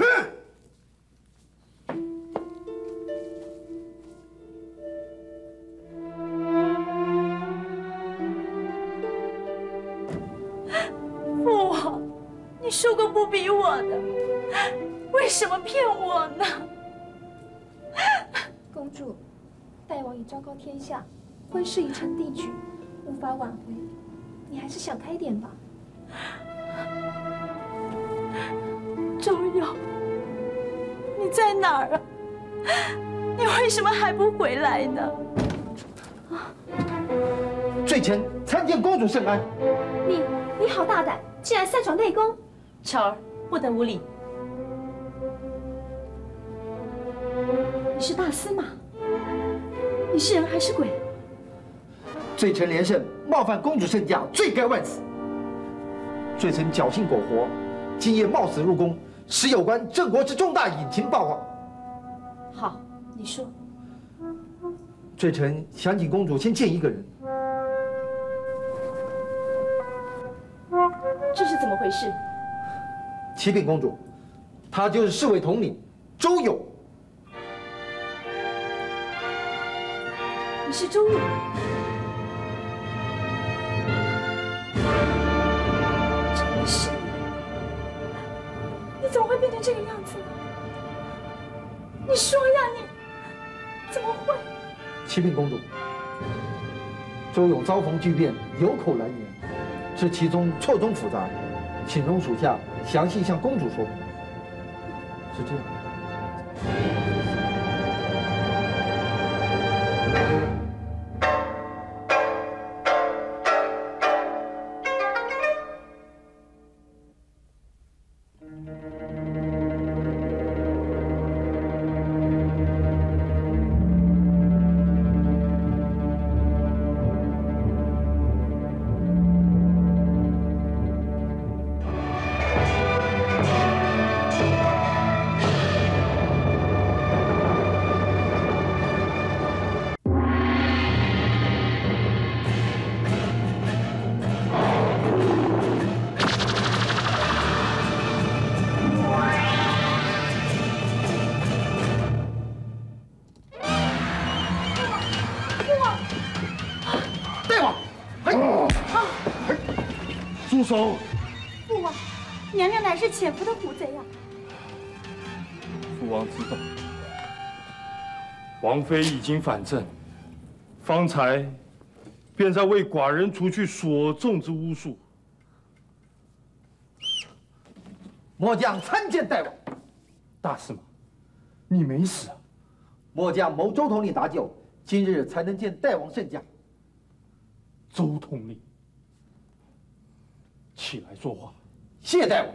O: 父王，你说过不逼我的，为什么骗我呢？
P: 公主，大王已昭告天下，婚事已成定局，无法挽回，你还是想开点吧。
O: 周友，你在哪儿啊？你为什么还不回来呢？
I: 罪臣参见公主圣安。
P: 你好大胆，竟然擅闯内宫！
F: 巧儿，不得无礼。
P: 你是大司马，你是人还是鬼？
I: 罪臣连胜，冒犯公主圣驾，罪该万死。罪臣侥幸苟活，今夜冒死入宫，实有关郑国之重大隐情报告。
P: 好，你说。
I: 罪臣想请公主先见一个人。
P: 这是怎么回事？
I: 启禀公主，他就是侍卫统领周友。
P: 你是周友？真的是你怎么会变成这个样子呢？你说呀，你怎么会？
I: 启禀公主，周勇遭逢巨变，有口难言，这其中错综复杂，请容属下详细向公主说明。是这样。
D: 住手！
P: 父王，娘娘乃是潜伏的虎贼啊！
D: 父王知道，王妃已经反正，方才便在为寡人除去所中之巫术。
I: 末将参见大王。
D: 大司马，你没死啊？
I: 末将谋周统领搭救，今日才能见大王圣驾。
D: 周统领。起来说话。
I: 谢大王。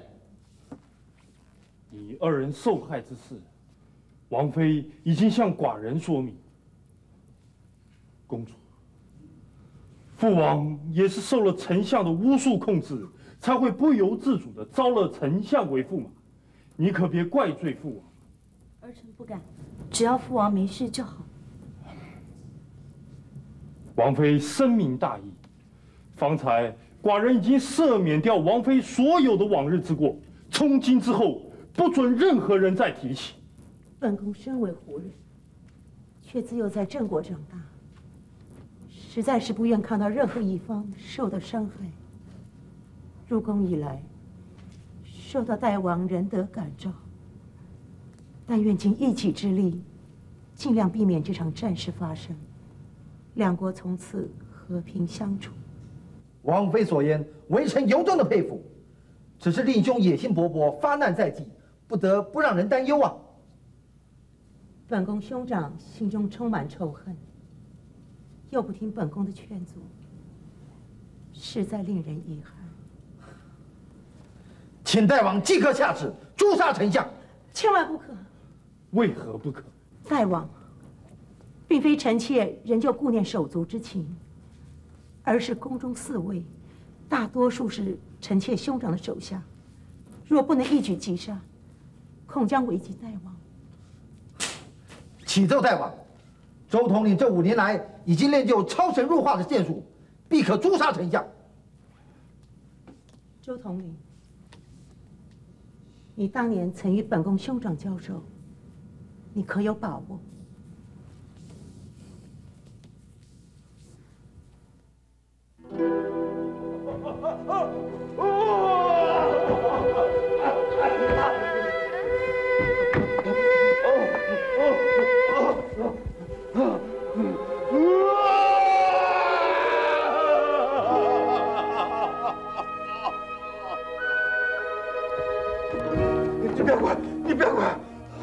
D: 你二人受害之事，王妃已经向寡人说明。公主，父王也是受了丞相的巫术控制，才会不由自主地招了丞相为驸马。你可别怪罪父王。
F: 儿臣不敢，只要父王没事就好。
D: 王妃深明大义，方才寡人已经赦免掉王妃所有的往日之过，从今之后不准任何人再提起。
K: 本宫身为胡人，却自幼在郑国长大，实在是不愿看到任何一方受到伤害。入宫以来， 受到大王仁德感召，但愿尽一己之力，尽量避免这场战事发生，两国从此和平相处。
I: 王妃所言，微臣由衷的佩服。只是令兄野心勃勃，发难在即，不得不让人担忧啊。
K: 本宫兄长心中充满仇恨，又不听本宫的劝阻，实在令人遗憾。
I: 请大王即刻下旨诛杀丞相，
K: 千万不可！
I: 为何不可？
K: 大王，并非臣妾仍旧顾念手足之情，而是宫中4位，大多数是臣妾兄长的手下，若不能一举击杀，恐将危及大王。
I: 启奏大王，周统领这5年来已经练就超神入化的剑术，必可诛杀丞相。
K: 周统领，你当年曾与本宫兄长交手，你可有把握？
C: 你不要管，你不要管。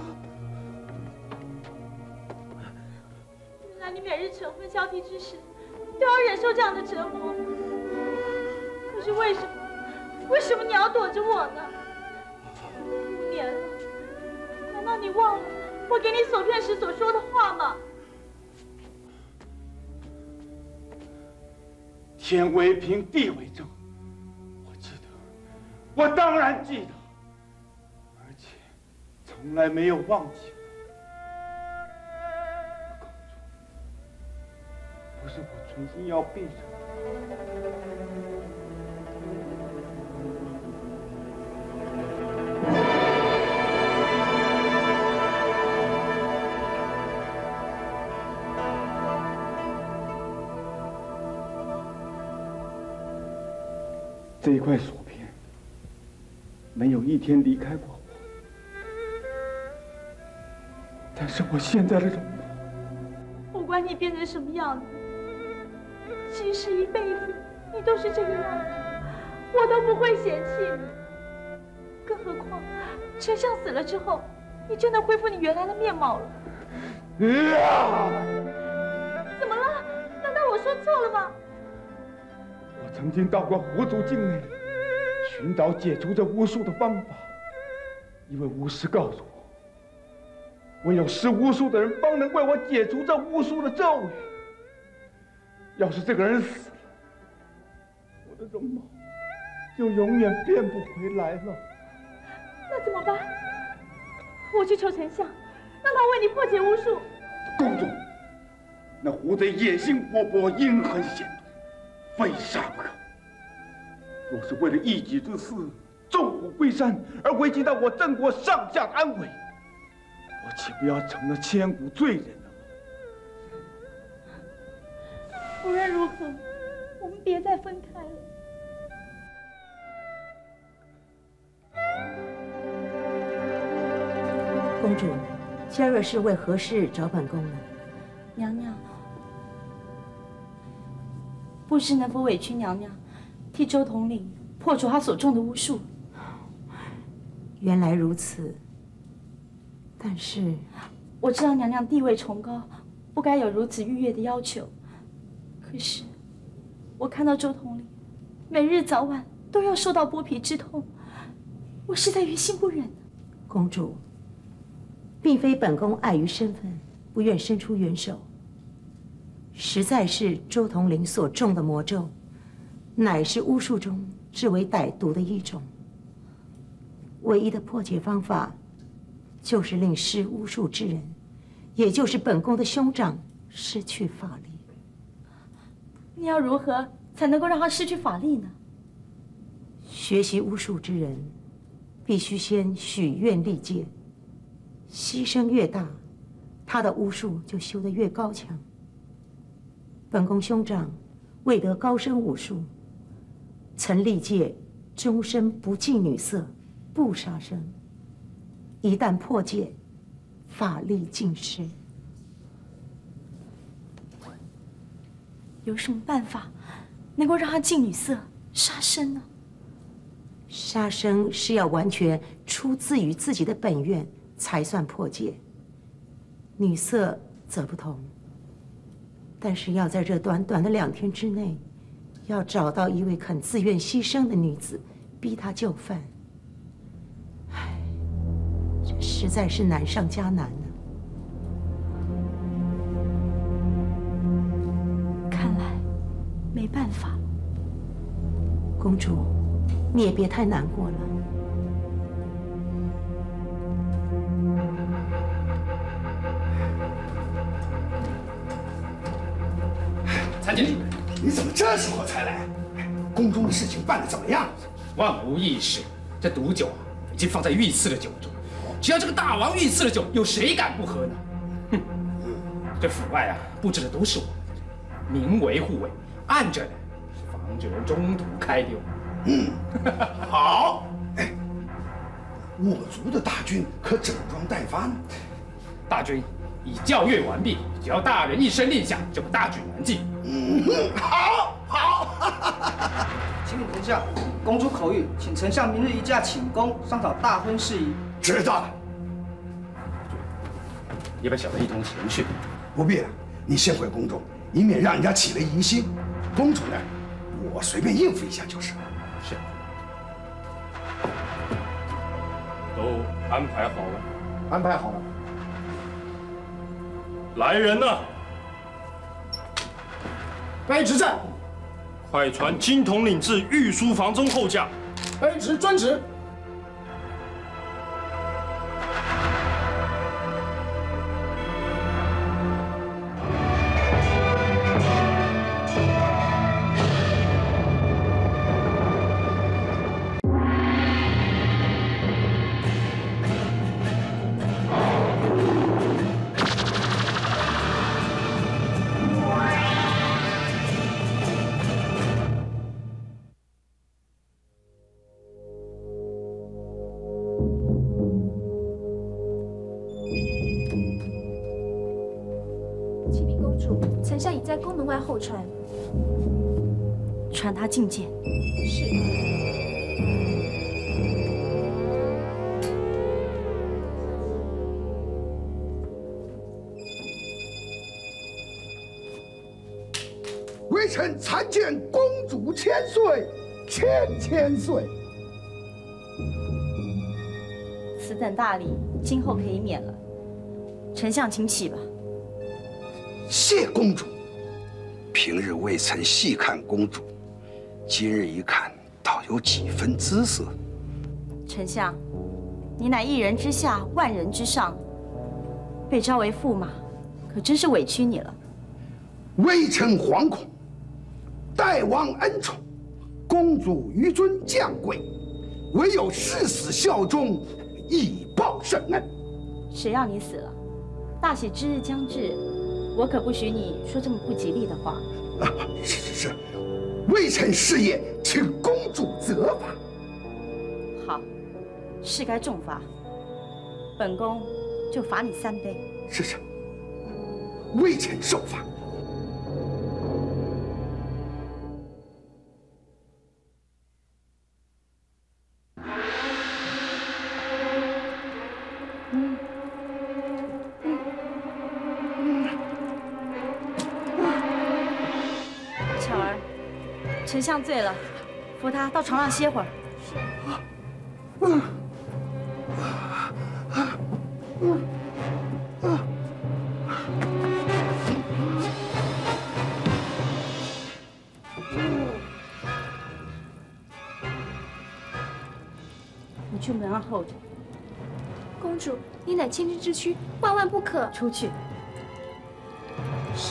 O: 原来你每日晨昏交替之时，都要忍受这样的折磨。可是为什么你要躲着我呢？5年了，难道你忘了我给你索骗时所说的话吗？
C: 天为平，地为正，我记得，我当然记得，而且从来没有忘记过。公主，不是我存心要避着这一块锁片，没有一天离开过我。但是我现在的容貌，
O: 不管你变成什么样子，即使一辈子你都是这个样子，我都不会嫌弃你。更何况，丞相死了之后，你就能恢复你原来的面貌了。怎么了？难道我说错了吗？
C: 我曾经到过狐族境内，寻找解除这巫术的方法。一位巫师告诉我，唯有识巫术的人方能为我解除这巫术的咒语。要是这个人死了，我的容貌就永远变不回来了。
O: 那怎么办？我去求丞相，让他为你破解巫术。
C: 公主，那狐贼野心勃勃，阴狠险毒，非杀不可。若是为了一己之私，纵虎归山，而危及到我郑国上下的安危，我岂不要成了千古罪人了吗？
O: 无论如何，我们别再分开了。
K: 公主，嘉瑞是为何事找本宫呢？
F: 娘娘，不知能否委屈娘娘，替周统领破除他所中的巫术？
K: 原来如此。但是，
F: 我知道娘娘地位崇高，不该有如此逾越的要求。可是，我看到周统领每日早晚都要受到剥皮之痛，我实在于心不忍。
K: 公主，并非本宫碍于身份，不愿伸出援手，实在是周统领所中的魔咒，乃是巫术中至为歹毒的一种。唯一的破解方法，就是令施巫术之人，也就是本宫的兄长，失去法力。
F: 你要如何才能够让他失去法力呢？
K: 学习巫术之人，必须先许愿立戒，牺牲越大，他的巫术就修得越高强。本宫兄长为得高深武术，曾立戒终身不近女色， 不杀生。一旦破戒，法力尽失。
F: 有什么办法能够让他近女色杀生呢？
K: 杀生是要完全出自于自己的本愿才算破戒，女色则不同。但是要在这短短的2天之内，要找到一位肯自愿牺牲的女子，逼她就范。唉，这实在是难上加难呢。
F: 看来没办法。
K: 公主，你也别太难过了。
B: 参见。
E: 你怎么这时候才来？宫中的事情办得怎么样？
B: 万无一失。这毒酒啊，已经放在御赐的酒中。只要这个大王御赐的酒，有谁敢不喝呢？哼！这府外啊，布置的都是我们的，明为护卫，暗着呢是防止人中途开溜。
E: 好。哎，我族的大军可整装待发呢？
B: 大军已校阅完毕，只要大人一声令下，就大举南进。
E: 好。
N: 启禀丞相，公主口谕，请丞相明日移驾寝宫，商讨大婚事宜。
E: 知道了。
B: 也把小的一同前去。
E: 不必了，你先回宫中，以免让人家起了疑心。公主呢，我随便应付一下就是。
B: 是。
D: 都安排好了。
I: 安排好了。
D: 来人呐！
I: 卑职在。
D: 快传金统领至御书房中候驾。
I: 卑职遵旨。
P: 丞相已在宫门外候传，
F: 传他觐见。
P: 是。
E: 微臣参见公主千岁，千岁。
F: 此等大礼，今后可以免了。丞相，请起吧。
E: 谢公主。平日未曾细看公主，今日一看，倒有几分姿色。
F: 丞相，你乃一人之下，万人之上，被召为驸马，可真是委屈你了。
E: 微臣惶恐，大王恩宠，公主于尊降贵，唯有誓死效忠，以报圣恩。
F: 谁让你死了？大喜之日将至，我可不许你说这么不吉利的话。
E: 是，微臣失言，请公主责罚。
F: 好，是该重罚，本宫就罚你3杯。
E: 是，微臣受罚。
F: 丞相醉了，扶他到床上歇会儿。你去门上候着。
P: 公主，你乃千金之躯，万万不可
F: 出去。
P: 是。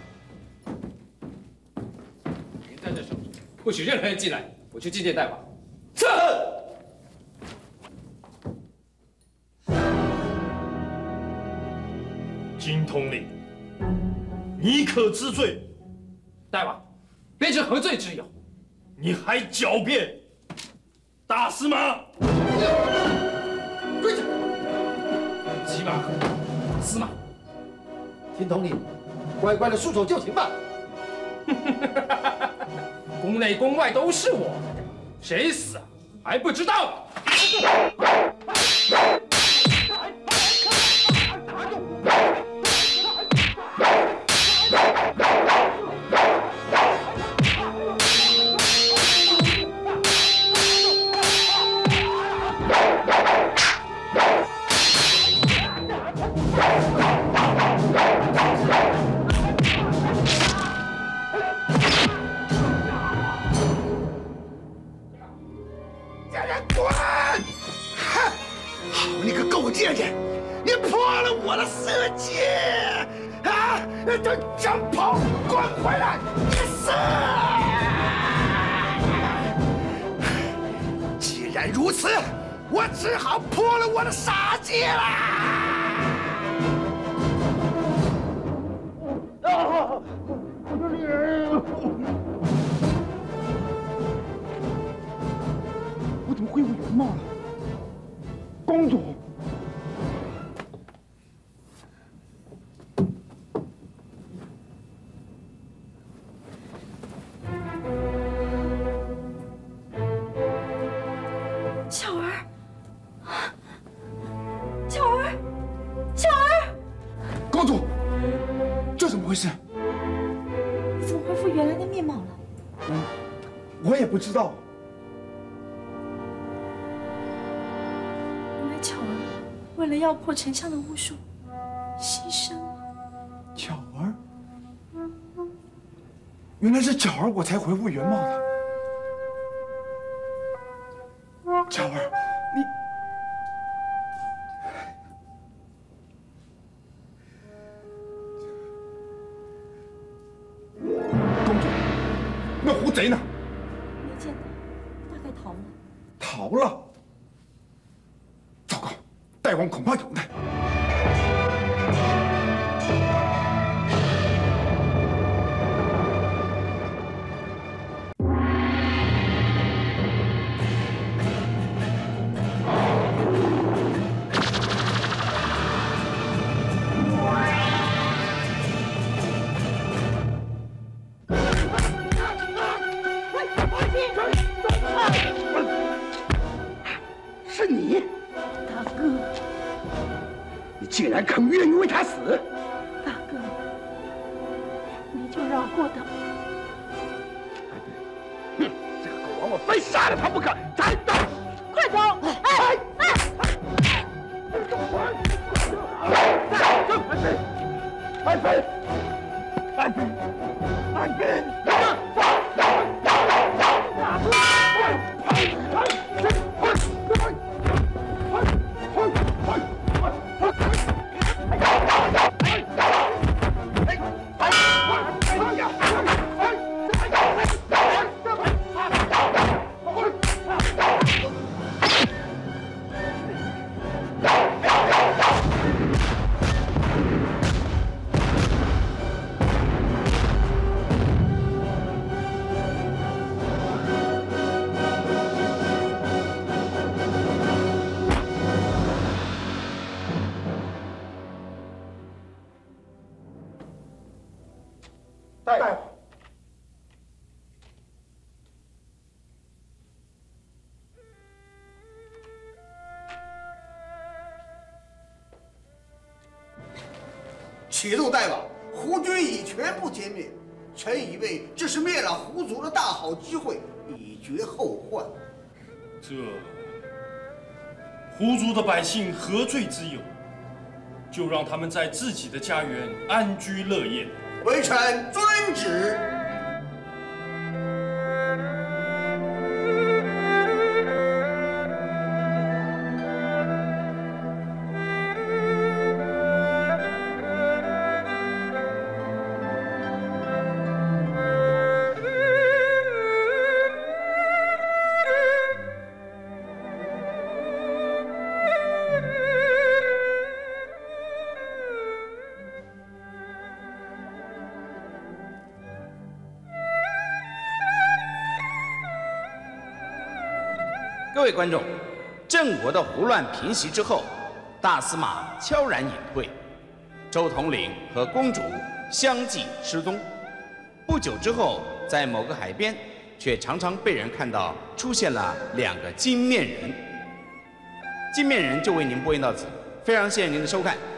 B: 不许任何人进来，我去觐见大王。
D: 金统领，你可知罪？
B: 大王，便是何罪之有？
D: 你还狡辩！大司马，
B: 跪下！骑马，司马，
I: 金统领，乖乖的束手就擒吧。
B: 宫内宫外都是我，谁死啊还不知道？
E: 贱人，你破了我的世界！啊！长袍滚回来！你死！既然如此，我只好破了我的杀戒啦！啊！我的脸！我怎么恢复原貌了？公主。
O: 回事？
F: 你怎么恢复原来的面貌了？
O: 我也不知道。
F: 原来巧儿为了要破丞相的巫术，牺牲了。
O: 巧儿，原来是巧儿，我才恢复原貌的。巧儿，你。 那胡贼呢？
F: 没见到，大概逃了。
O: 逃了？糟糕，大王恐怕有难。
E: 是你，大哥！你竟然肯愿意为他死？
F: 大哥，你就饶过他。
E: 哼，这个狗王，我非杀了他不可！战斗！
F: 快走！哎！
E: 安飞！安飞！安飞！大王，
G: 启奏大王，胡军已全部歼灭。臣以为这是灭了胡族的大好机会，以绝后患。
D: 这胡族的百姓何罪之有？就让他们在自己的家园安居乐业。
G: 微臣遵旨。
A: 位观众，郑国的胡乱平息之后，大司马悄然隐退，周统领和公主相继失踪。不久之后，在某个海边，却常常被人看到出现了2个金面人。金面人就为您播音到此，非常谢谢您的收看。